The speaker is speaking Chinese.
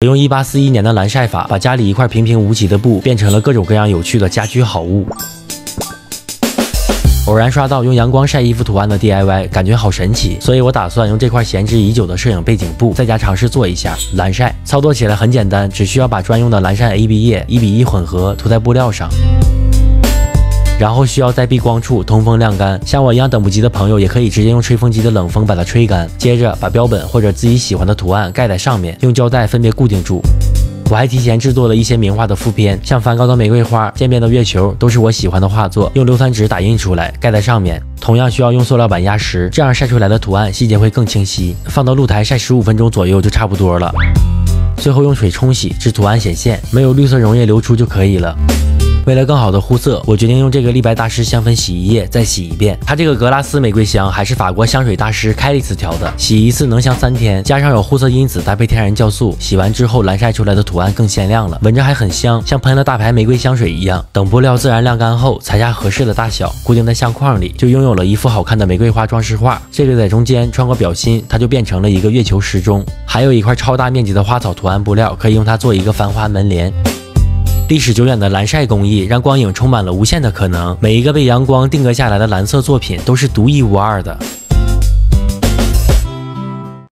我用1841年的蓝晒法，把家里一块平平无奇的布变成了各种各样有趣的家居好物。偶然刷到用阳光晒衣服图案的 DIY， 感觉好神奇，所以我打算用这块闲置已久的摄影背景布，在家尝试做一下蓝晒。操作起来很简单，只需要把专用的蓝晒 AB 液1:1混合涂在布料上。 然后需要在避光处通风晾干，像我一样等不及的朋友，也可以直接用吹风机的冷风把它吹干。接着把标本或者自己喜欢的图案盖在上面，用胶带分别固定住。我还提前制作了一些名画的附篇，像梵高的玫瑰花、渐变的月球，都是我喜欢的画作，用硫酸纸打印出来，盖在上面。同样需要用塑料板压实，这样晒出来的图案细节会更清晰。放到露台晒15分钟左右就差不多了。最后用水冲洗，至图案显现，没有绿色溶液流出就可以了。 为了更好的护色，我决定用这个立白大师香氛洗衣液再洗一遍。它这个格拉斯玫瑰香还是法国香水大师开利斯调的，洗一次能香3天，加上有护色因子搭配天然酵素，洗完之后蓝晒出来的图案更鲜亮了，闻着还很香，像喷了大牌玫瑰香水一样。等布料自然晾干后，裁下合适的大小，固定在相框里，就拥有了一幅好看的玫瑰花装饰画。这个在中间穿过表芯，它就变成了一个月球时钟。还有一块超大面积的花草图案布料，可以用它做一个繁花门帘。 历史久远的蓝晒工艺让光影充满了无限的可能，每一个被阳光定格下来的蓝色作品都是独一无二的。